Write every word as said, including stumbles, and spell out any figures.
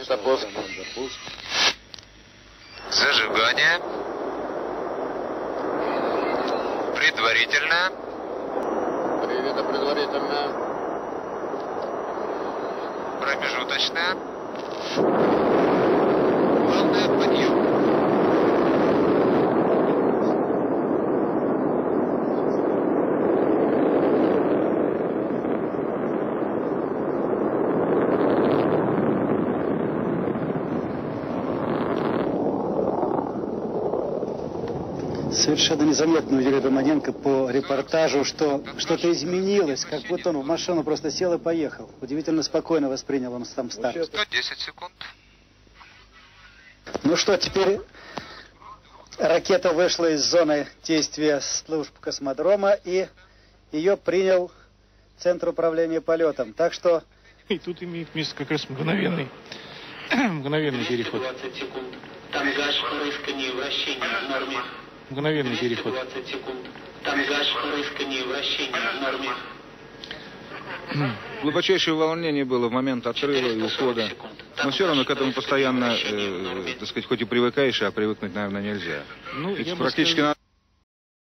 Запуск. Зажигание. Предварительно. Привет, предварительно. Промежуточно. Главное, подъем. Совершенно незаметно у Юрия Романенко по репортажу, что что-то изменилось, как будто он в машину просто сел и поехал. Удивительно спокойно воспринял он сам старт. сто десять секунд. Ну что, теперь ракета вышла из зоны действия служб космодрома, и ее принял Центр управления полетом. Так что... И тут имеет место как раз мгновенный, мгновенный переход. двадцать секунд. Тангаж, рыскание, вращение в норме. Мгновенный переход. двадцать секунд. Тангаж, рыскание, вращение в норме. Глубочайшее волнение было в момент отрыва и ухода. Но все равно к этому постоянно, э, так сказать, хоть и привыкаешь, а привыкнуть, наверное, нельзя. Ну, Ведь я бы практически сказал... на